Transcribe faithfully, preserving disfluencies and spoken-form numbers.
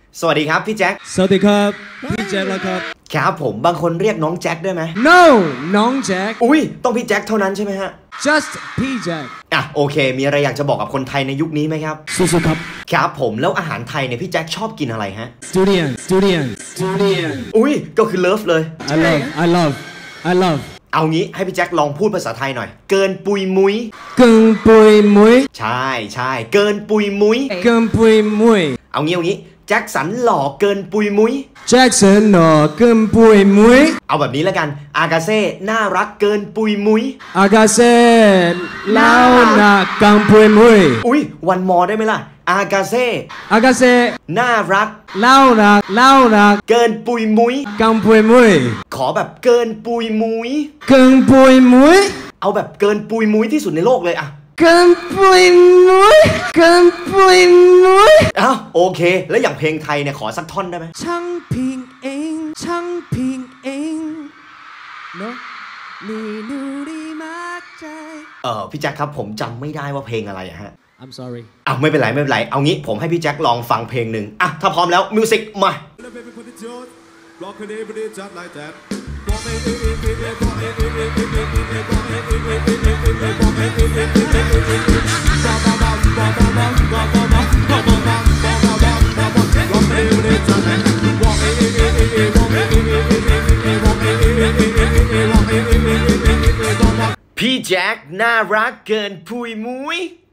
สวัสดีครับพี่แจ็คสวัสดีครับพี่แจ็คแล้วครับครับผมบางคนเรียกน้องแจ็คได้ไหม No น้องแจ็คอุ้ยต้องพี่แจ็คเท่านั้นใช่ไหมฮะ Just พี่แจ็คอ่ะโอเคมีอะไรอยากจะบอกกับคนไทยในยุคนี้ไหมครับสู้ๆครับครับผมแล้วอาหารไทยเนี่ยพี่แจ็คชอบกินอะไรฮะ Durian Durian Durian อุ้ยก็คือเลิฟเลย I love I love I love เอางี้ให้พี่แจ็คลองพูดภาษาไทยหน่อยเกินปุยมุ้ยเกินปุยมุ้ยใช่ใช่เกินปุยมุ้ยเกินปุยมุ้ยเอางี้เอางี้แจ็คสันหล่อเกินปุยมุ้ยแจ็คสันหล่อเกินปุยมุ้ยเอาแบบนี้แล้วกันอากาเซ่น่ารักเกินปุยมุ้ยอากาเซ่เล่าหนักเกินปุยมุ้ยอุ้ยวันมอได้ไหมล่ะอากาเซ่อากาเซ่น่ารักเล่าหนักเล่าหนักเกินปุยมุ้ยเกินปุยมุ้ยขอแบบเกินปุยมุ้ยเกินปุยมุ้ยเอาแบบเกินปุยมุ้ยที่สุดในโลกเลยอะเกินปุยมุ้ยเกินปุยมุ้ยอ้าวโอเคแล้วอย่างเพลงไทยเนี่ยขอสักท่อนได้ไหมช่างพิงเองช่างพิงเองเนาะนี่ดูดีมากใจเออพี่แจ็คครับผมจำไม่ได้ว่าเพลงอะไรอะฮะ I'm sorry อ่ะไม่เป็นไรไม่เป็นไรเอางี้ผมให้พี่แจ็คลองฟังเพลงหนึ่งอ่ะถ้าพร้อมแล้วมิวสิกมาพี่แจ็คน่ารักเกินปุยมุ้ย